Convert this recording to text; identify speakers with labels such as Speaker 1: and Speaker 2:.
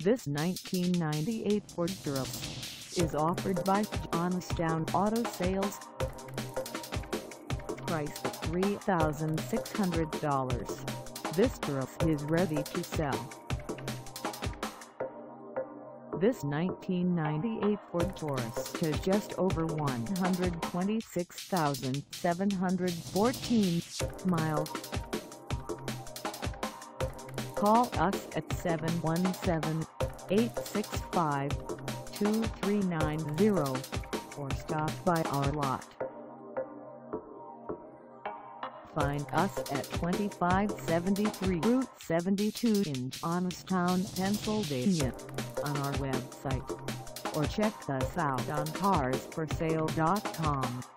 Speaker 1: This 1998 Ford Taurus is offered by Jonestown Auto Sales. Price at $3,600. This Taurus is ready to sell. This 1998 Ford Taurus has just over 126,714 miles. Call us at 717-865-2390 or stop by our lot. Find us at 2573 Route 72 in Jonestown, Pennsylvania, on our website, or check us out on carsforsale.com.